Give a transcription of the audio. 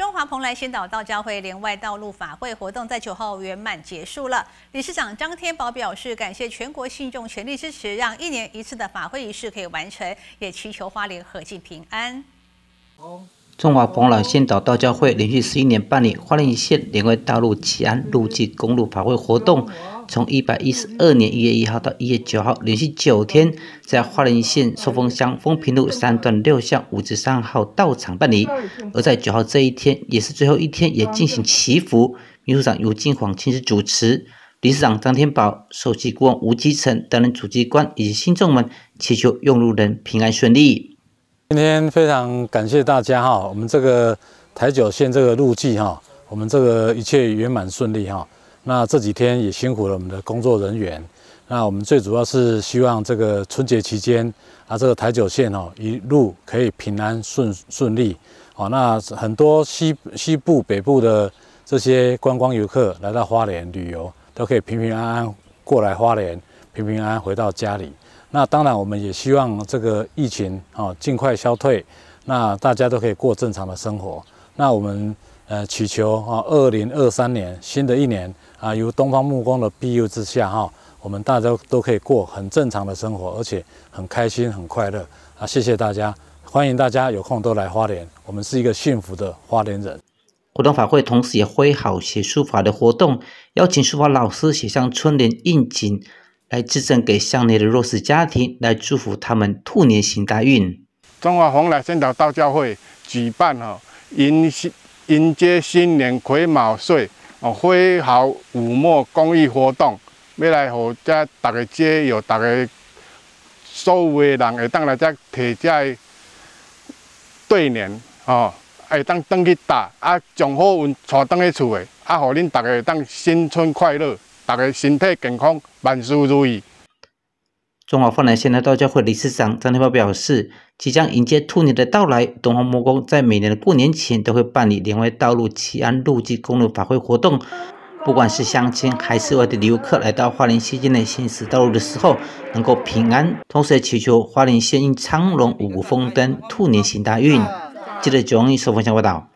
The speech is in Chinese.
中华蓬莱仙岛道教会连外道路法会活动在9号圆满结束了。理事长张天宝表示，感谢全国信众全力支持，让1年1次的法会仪式可以完成，也祈求花莲和尽平安。 中华蓬莱仙岛道教会连续11年办理花莲县连外道路奇安路祭公路法会活动，从112年1月1号到1月9号，连续9天，在花莲县寿丰乡丰平路3段6巷53号道场办理。而在9号这一天，也是最后一天，也进行祈福。秘书长尤金煌亲自主持，理事长张天宝、首席顾问吴基成担任主机关，以及信众们祈求用路人平安顺利。 今天非常感谢大家哈，我们这个台九线这个路祭哈，我们这个一切圆满顺利哈。那这几天也辛苦了我们的工作人员。那我们最主要是希望这个春节期间啊，这个台九线哦一路可以平安顺利。哦，那很多西部、北部的这些观光游客来到花莲旅游，都可以平平安安过来花莲，平平安安回到家里。那当然，我们也希望这个疫情尽快消退，那大家都可以过正常的生活。那我们祈求2023年新的一年啊，由东方木工的庇佑之下我们大家都可以过很正常的生活，而且很开心、很快乐啊！谢谢大家，欢迎大家有空都来花莲，我们是一个幸福的花莲人。 活动法会同时也挥毫写书法的活动，邀请书法老师写上春联应景，来致赠给乡内的弱势家庭，来祝福他们兔年行大运。 中华蓬莱仙岛道教会举办迎接新年癸卯岁挥毫舞墨公益活动，要来让这大家街友、大家所有的人会当来这摕这对联会当回去打将好运带回去厝的互恁大家会当新春快乐，大家身体健康，万事如意。 中华蓬莱县道教会理事长张天宝表示，即将迎接兔年的到来，东方木工在每年的过年前都会办理连外道路奇安路祭公路法会活动。不管是乡亲还是外地游客来到花莲县境内行驶道路的时候，能够平安，同时也祈求花莲县因昌隆五谷丰登，兔年行大运。记者911寿丰乡报道。